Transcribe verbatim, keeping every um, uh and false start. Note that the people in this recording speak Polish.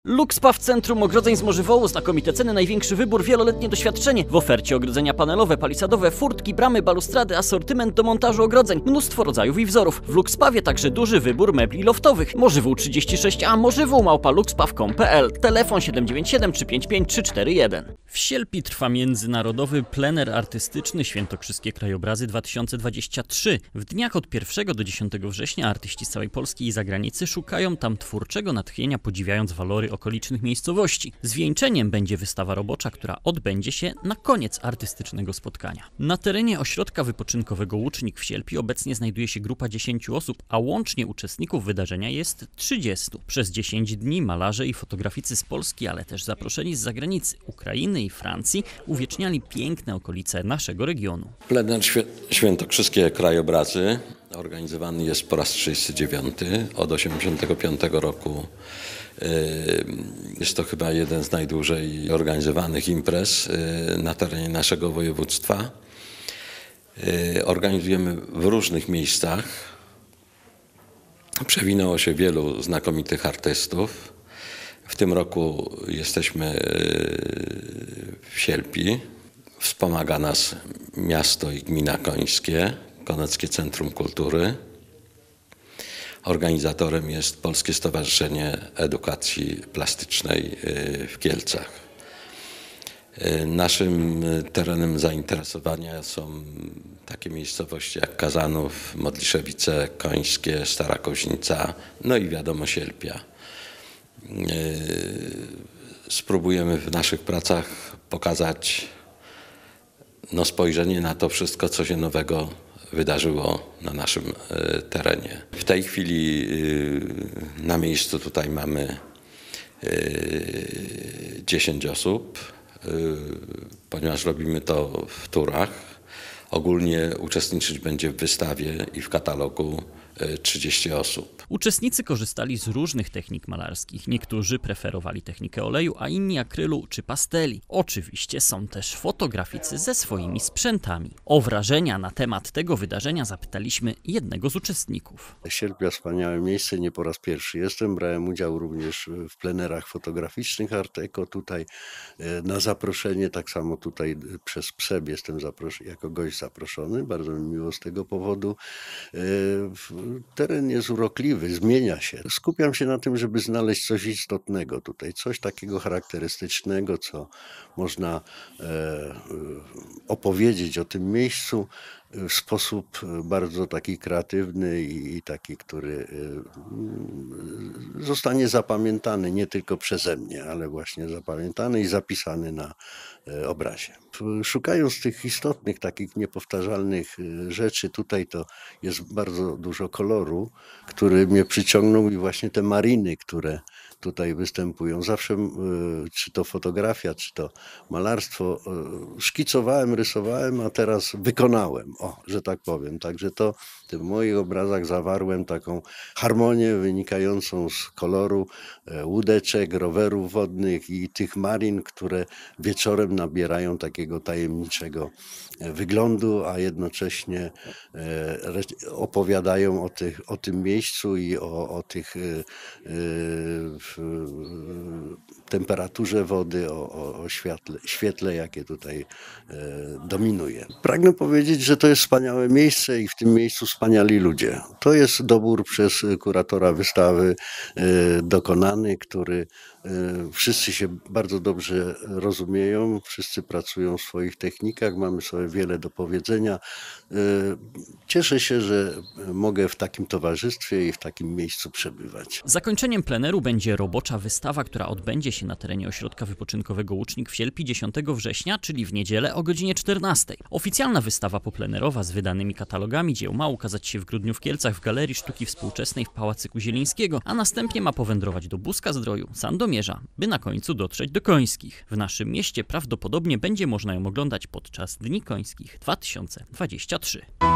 Luxpa w centrum ogrodzeń z Morzywołu, znakomite ceny, największy wybór, wieloletnie doświadczenie. W ofercie ogrodzenia panelowe, palisadowe, furtki, bramy, balustrady, asortyment do montażu ogrodzeń, mnóstwo rodzajów i wzorów. W Luxpawie także duży wybór mebli loftowych. Morzywół trzydzieści sześć A, morzywół małpa luxpaw kropka com kropka p l, telefon siedem dziewięć siedem trzy pięć pięć trzy cztery jeden. W Sielpi trwa międzynarodowy plener artystyczny Świętokrzyskie Krajobrazy dwa tysiące dwadzieścia trzy. W dniach od pierwszego do dziesiątego września artyści z całej Polski i zagranicy szukają tam twórczego natchnienia, podziwiając walory okolicznych miejscowości. Zwieńczeniem będzie wystawa robocza, która odbędzie się na koniec artystycznego spotkania. Na terenie ośrodka wypoczynkowego Łucznik w Sielpi obecnie znajduje się grupa dziesięciu osób, a łącznie uczestników wydarzenia jest trzydziestu. Przez dziesięć dni malarze i fotograficy z Polski, ale też zaproszeni z zagranicy, Ukrainy i Francji, uwieczniali piękne okolice naszego regionu. Plener Świętokrzyskie Krajobrazy organizowany jest po raz trzydziesty dziewiąty. Od tysiąc dziewięćset osiemdziesiątego piątego roku jest to chyba jeden z najdłużej organizowanych imprez na terenie naszego województwa. Organizujemy w różnych miejscach. Przewinęło się wielu znakomitych artystów. W tym roku jesteśmy w Sielpi. Wspomaga nas miasto i gmina końskie, Koneckie Centrum Kultury. Organizatorem jest Polskie Stowarzyszenie Edukacji Plastycznej w Kielcach. Naszym terenem zainteresowania są takie miejscowości jak Kazanów, Modliszewice, Końskie, Stara Koźnica, no i wiadomo Sielpia. Spróbujemy w naszych pracach pokazać no, spojrzenie na to wszystko, co się nowego wydarzyło na naszym terenie. W tej chwili na miejscu tutaj mamy dziesięć osób, ponieważ robimy to w turach. Ogólnie uczestniczyć będzie w wystawie i w katalogu trzydzieści osób. Uczestnicy korzystali z różnych technik malarskich. Niektórzy preferowali technikę oleju, a inni akrylu czy pasteli. Oczywiście są też fotograficy ze swoimi sprzętami. O wrażenia na temat tego wydarzenia zapytaliśmy jednego z uczestników. Sielpia wspaniałe miejsce, nie po raz pierwszy jestem. Brałem udział również w plenerach fotograficznych Art Eco. Tutaj na zaproszenie, tak samo tutaj przez P S E B jestem jako gość zaproszony. Bardzo mi miło z tego powodu. Teren jest urokliwy, zmienia się. Skupiam się na tym, żeby znaleźć coś istotnego tutaj, coś takiego charakterystycznego, co można e, opowiedzieć o tym miejscu w sposób bardzo taki kreatywny i, i taki, który e, zostanie zapamiętany nie tylko przeze mnie, ale właśnie zapamiętany i zapisany na e, obrazie. Szukając tych istotnych, takich niepowtarzalnych rzeczy, tutaj to jest bardzo dużo koloru, który mnie przyciągnął i właśnie te mariny, które tutaj występują. Zawsze, czy to fotografia, czy to malarstwo, szkicowałem, rysowałem, a teraz wykonałem, o, że tak powiem. Także to w tych moich obrazach zawarłem taką harmonię wynikającą z koloru łódeczek, rowerów wodnych i tych marin, które wieczorem nabierają takiego tajemniczego wyglądu, a jednocześnie opowiadają o, tych, o tym miejscu i o, o tych w temperaturze wody, o, o, o świetle, świetle, jakie tutaj e, dominuje. Pragnę powiedzieć, że to jest wspaniałe miejsce i w tym miejscu wspaniali ludzie. To jest dobór przez kuratora wystawy e, dokonany, który e, wszyscy się bardzo dobrze rozumieją, wszyscy pracują w swoich technikach, mamy sobie wiele do powiedzenia. E, cieszę się, że mogę w takim towarzystwie i w takim miejscu przebywać. Zakończeniem pleneru będzie robocza wystawa, która odbędzie się na terenie ośrodka wypoczynkowego Łucznik w Sielpi dziesiątego września, czyli w niedzielę o godzinie czternastej. Oficjalna wystawa poplenerowa z wydanymi katalogami dzieł ma ukazać się w grudniu w Kielcach w Galerii Sztuki Współczesnej w Pałacyku Zielińskiego, a następnie ma powędrować do Buska-Zdroju, Sandomierza, by na końcu dotrzeć do Końskich. W naszym mieście prawdopodobnie będzie można ją oglądać podczas Dni Końskich dwa tysiące dwudziestego trzeciego.